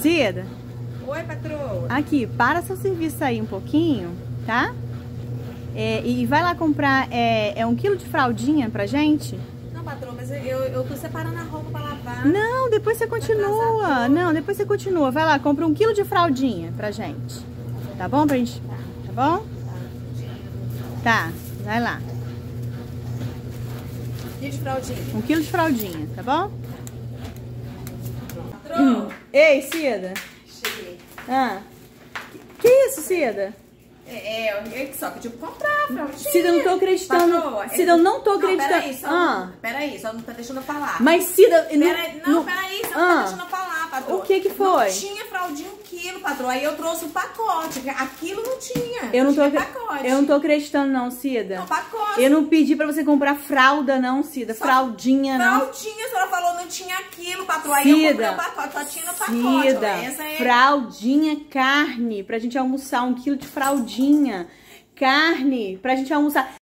Cida? Oi, patroa. Aqui, para seu serviço aí um pouquinho, tá? E vai lá comprar 1 quilo de fraldinha pra gente. Não, patroa, mas eu tô separando a roupa pra lavar. Não, depois você continua. Não, depois você continua. Vai lá, compra 1 quilo de fraldinha pra gente. Tá bom pra gente? Tá bom? Tá, vai lá. E de fraldinha? 1 quilo de fraldinha, tá bom? Patroa. Ei, Cida. Cheguei. Que isso, Cida? Eu só pedi pra comprar fraldinha. Cida, eu não tô acreditando. Patroa, Cida, eu não tô acreditando. Peraí, só não tá deixando eu falar. Mas, Cida... Peraí, você não tá deixando eu falar, patroa. O que foi? Não tinha fraldinha 1 quilo, patroa. Aí eu trouxe o pacote. Aquilo não tinha. Eu não tô pacote. acreditando, não, Cida. Não, pacote. Eu não pedi pra você comprar fralda, não, Cida. Fraldinha, não. Fraldinha, a senhora falou não tinha aquilo, patroa. Aí eu comprei o pacote, só tinha no pacote. Cida, Essa é... fraldinha, carne, pra gente almoçar. 1 quilo de fraldinha. Carne, pra gente almoçar.